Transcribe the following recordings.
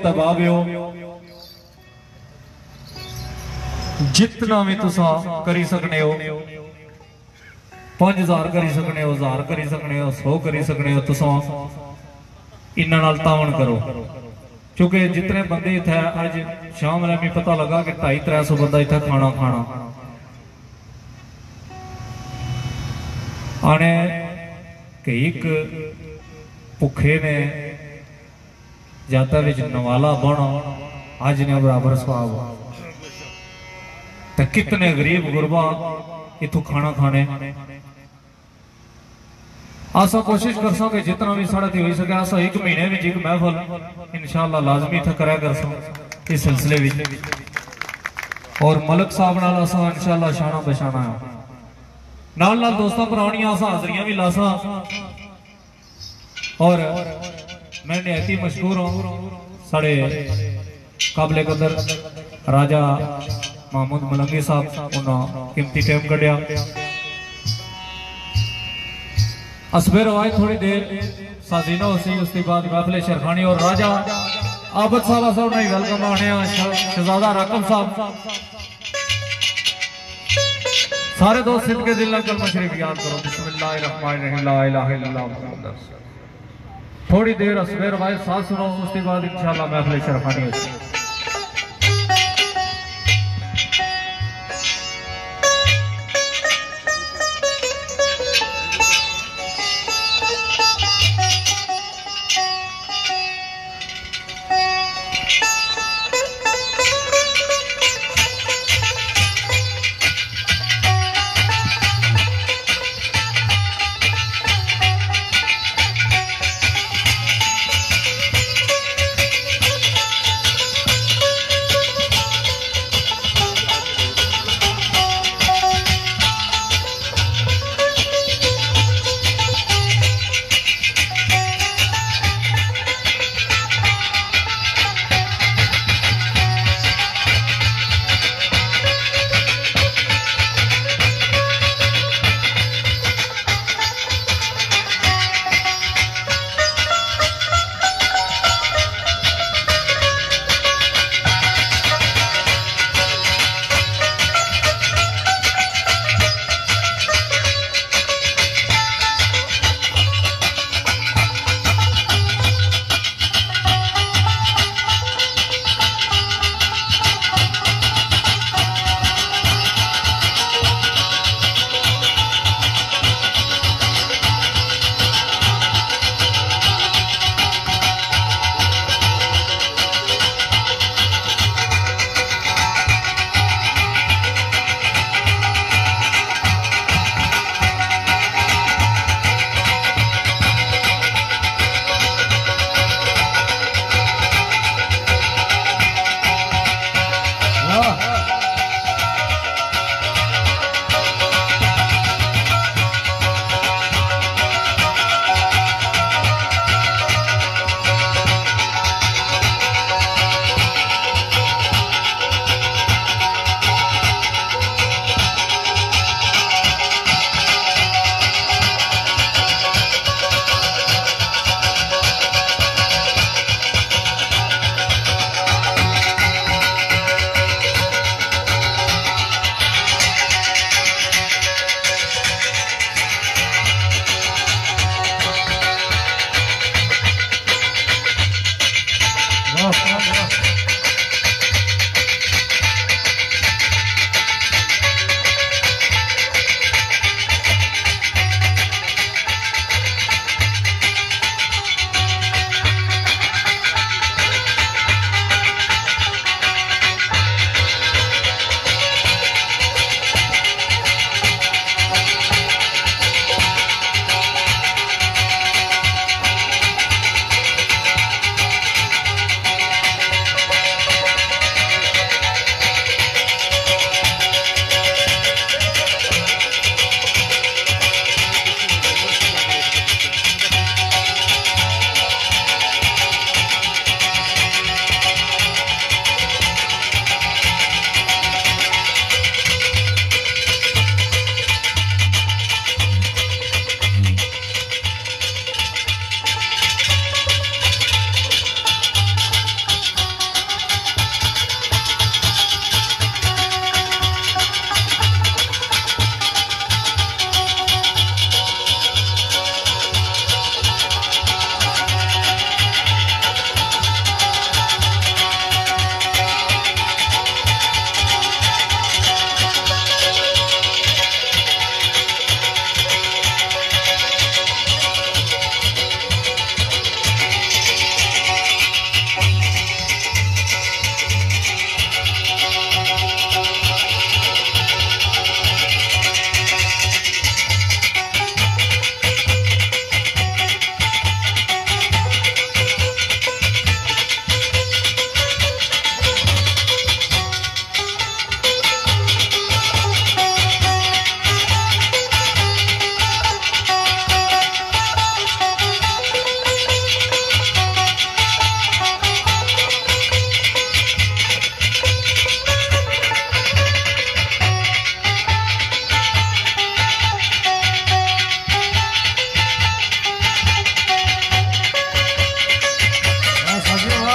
तबाब हो जितना भी तुसा करी सकने हो 5000 करी सकने हो 1000 करी सकने हो 100 करी सकने हो तुसा इन्हां नाल तावन करो क्योंकि जितने बंदे इत्थे अज शाम वाले भी पता लगा कि 250-300 बंदा इत्थे खाना खाना आने कई भुखे ने जाता विच नवाला बना अज ने बराबर स्वाब तो कितने गरीब गुरबा इथों खाना खाने आसा कोशिश कर सके जितना भी साढ़े हो सके आसा एक महीने में एक महफल इंशाअल्लाह लाजमी इत्थे करा कर इस सिलसिले में और मलक साहब नाल आसा इंशाअल्लाह शाना बशाना है नाल नाल दोस्तों पुरानियां आसा हाजरियां भी लासा और मैं निहायती मशहूर हूँ साढ़े काबले कदर राजा महमूद मलंगी साहब उन्होंने कीमती टाइम कढ़िया असबे रवायत थोड़ी देर साजीना होसी उसके बाद महफिल शेरखानी और राजा आबद साहब ने वेलकम आने शहजादा राकम साहब सारे दोस्त सिद्ध के दिल कलमा शरीफ याद करो बिस्मिल्लाहिर्रहमानिर्रहीम ला इलाहा इल्लल्लाह मुहम्मद रसूलुल्लाह। थोड़ी देर असबे रवायत साथ सुनो उसके बाद इंशाअल्लाह महफिल शेरखानी होसी।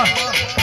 वाह